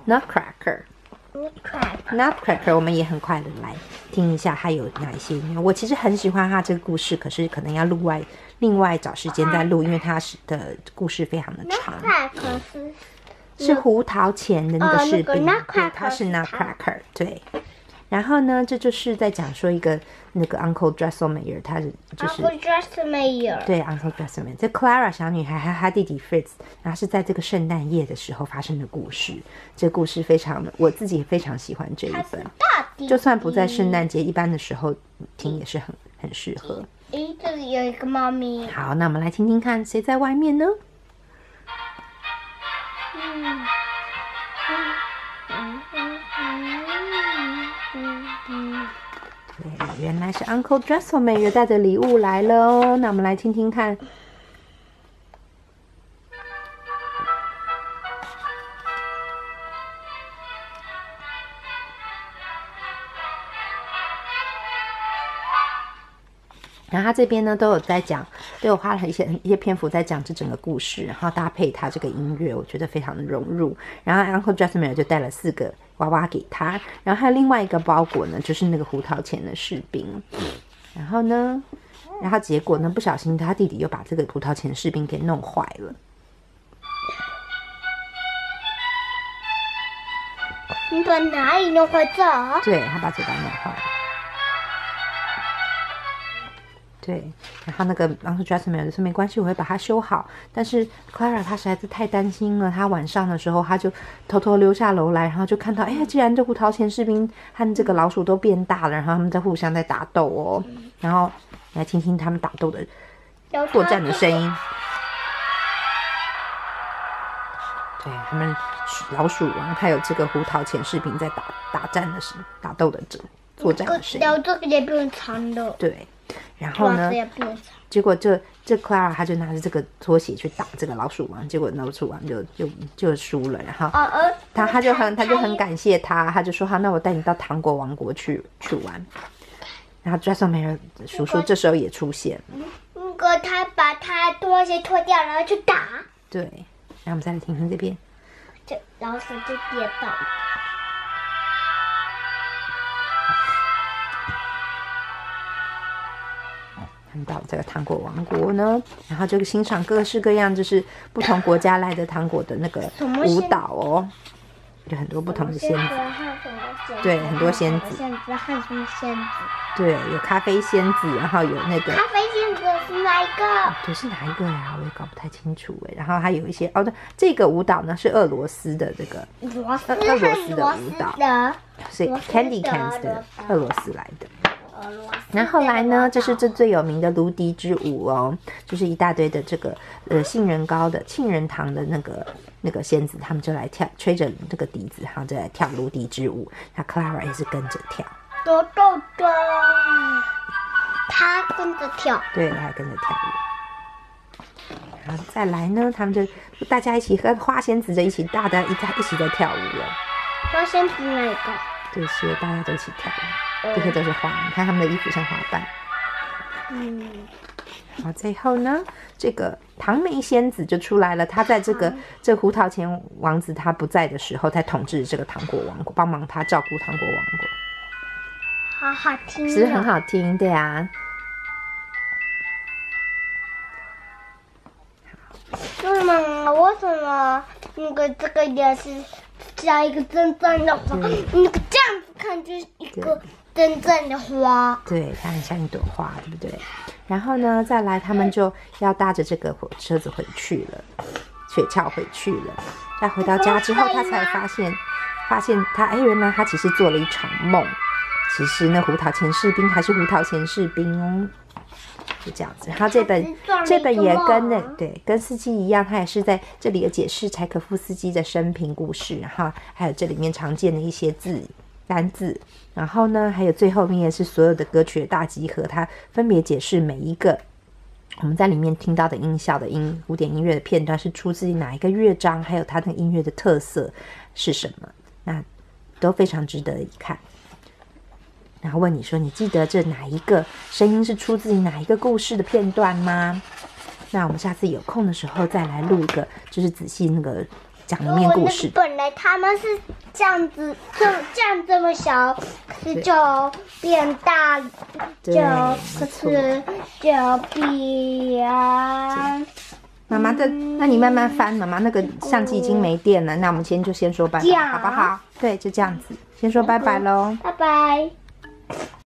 Nutcracker， 我们也很快的来听一下它有哪一些音乐。我其实很喜欢它这个故事，可是可能要另外找时间再录，因为它的故事非常的长。是胡桃钳的那个士兵，对，他是 Nutcracker， 对。然后呢，这就是在讲说一个那个 Uncle Drosselmeyer， 他就是 Uncle Drosselmeyer， 对 Uncle Drosselmeyer， 这 Clara 小女孩还有她弟弟 Fritz， 然后是在这个圣诞夜的时候发生的故事。这故事非常的，我自己非常喜欢这一本，就算不在圣诞节，一般的时候听也是很适合。 诶，这里有一个猫咪。 好，那我们来听听看谁在外面呢？对，原来是 Uncle Drosselmeyer 带着礼物来了哦。那我们来听听看。然后他这边呢都有花了一些篇幅在讲这整个故事，然后搭配他这个音乐，我觉得非常的融入。然后 Uncle Drosselmeyer 就带了4个娃娃给他，然后还有另外一个包裹呢，就是那个胡桃钳的士兵。然后结果呢，不小心他弟弟又把这个胡桃钳士兵给弄坏了。 你把哪里弄坏的？ 对，他把嘴巴弄坏了。对，然后那个 Uncle Drosselmeyer 说没关系，我会把它修好。但是 Clara 她实在是太担心了，她晚上的时候她就偷偷溜下楼来，然后就看到，哎，既然这胡桃钳士兵和这个老鼠都变大了，然后他们在互相在打斗哦。然后来听听他们打斗的作战的声音。对，他们老鼠王还有这个胡桃钳士兵在打斗的作战的声音。 然后这个也变长了。 对。然后呢？结果这 Clara 她就拿着这个拖鞋去打这个老鼠王，结果老鼠王就输了。然后他就很感谢他，他就说好，那我带你到糖果王国去玩。然后 Drosselmeyer 叔叔这时候也出现了。 如果他把他拖鞋脱掉，然后去打。 对，然后我们再来听听这边。 这老鼠就跌倒了。 到这个糖果王国呢，然后就欣赏各式各样就是不同国家来的糖果的那个舞蹈哦，有很多不同的仙子，对，很多仙子， 仙子和什么仙子？ 对，有咖啡仙子，然后有那个咖啡仙子是哪一个？ 对，是哪一个呀？我也搞不太清楚哎。然后还有一些对，这个舞蹈呢是俄罗斯的这个俄罗斯的舞蹈，所以 Candy Cans 的俄罗斯来的。然后来呢，这是最有名的芦笛之舞哦，就是一大堆的这个杏仁糖的那个仙子，他们就来吹着这个笛子，然后就来跳芦笛之舞。那 Clara 也是跟着跳， 他跟着跳， 对，他跟着跳舞。然后再来呢，他们就大家一起和花仙子就一起大家一起在跳舞了。 花仙子哪个？ 这些大家都一起跳舞，这些都是花，你看他们的衣服像花瓣。然后最后呢，这个唐梅仙子就出来了，她在这胡桃钳王子他不在的时候，在统治这个糖果王国，帮忙他照顾糖果王国。 好好听， 其实很好听，对啊。 为什么那个这个也是加一个真正的花？那个这样子看就是一个真正的花。 对，它很像一朵花，对不对？然后呢，再来他们就要搭着这个车子回去了，雪橇回去了。再回到家之后，他才发现他原来他其实做了一场梦。其实呢，胡桃钳士兵还是胡桃钳士兵哦。就这样子，然后这本也跟司机一样，他也是在这里有解释柴可夫斯基的生平故事，然后还有这里面常见的一些单字，然后呢，还有最后面也是所有的歌曲的大集合，它分别解释每一个我们在里面听到的音效的古典音乐的片段是出自于哪一个乐章，还有它的音乐的特色是什么，那都非常值得一看。然后问你说，你记得这哪一个声音是出自于哪一个故事的片段吗？那我们下次有空的时候再来录一个，就是仔细那个讲里面故事。 本来他们是这样子，就这样这么小，可是就变大， 对可是就变。 妈妈的，那你慢慢翻，妈妈那个相机已经没电了，那我们就先说拜拜，好不好？对，就这样子，先说拜拜喽， 拜拜。